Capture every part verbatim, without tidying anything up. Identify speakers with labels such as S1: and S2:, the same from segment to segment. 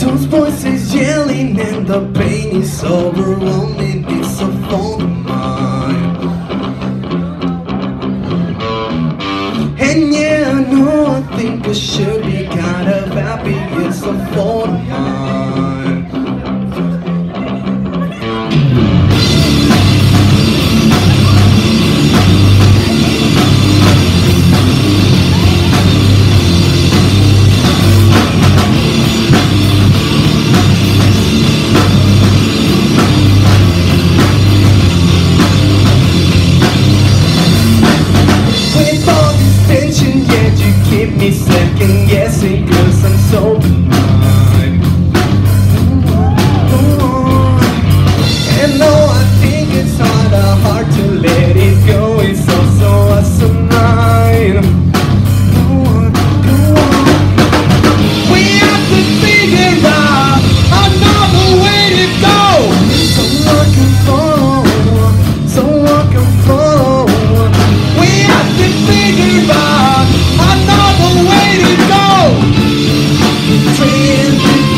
S1: Those voices yelling and the pain is overwhelming. It's a fault of mine. And yeah, I know I think I should be kind of happy. It's a fault of mine. Keep me second guessing, cause I'm so blind. And though I think it's hard, uh, hard to let it go, it's also a sign. Go on, go on. We have to figure out another way to go, so I can follow, so I can follow. We have to figure out another way to go. Train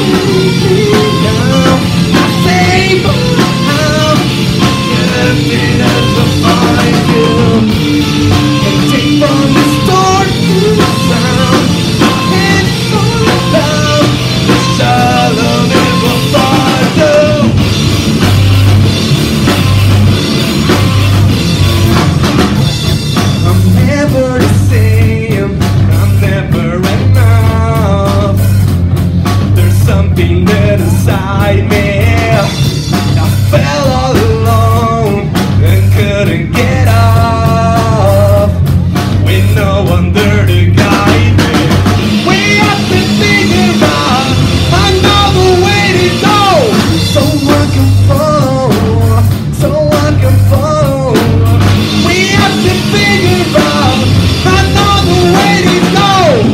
S1: now, I say how empty as a fire and take from the start to the sound and fall down the shallow never fire. I'm never the same. Never enough. There's something that inside me. I fell all alone and couldn't get up with no one there to guide me. We have to figure out another way to go, so I can follow, so I can follow. We have to figure out another way to go.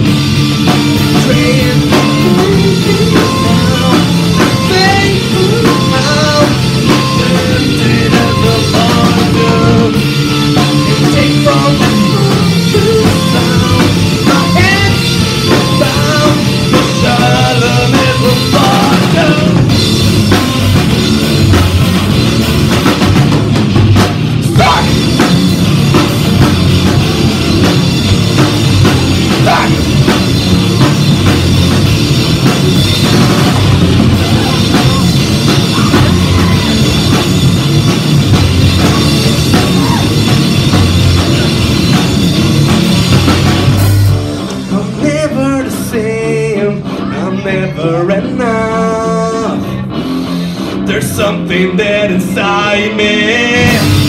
S1: Never enough. There's something that inside me.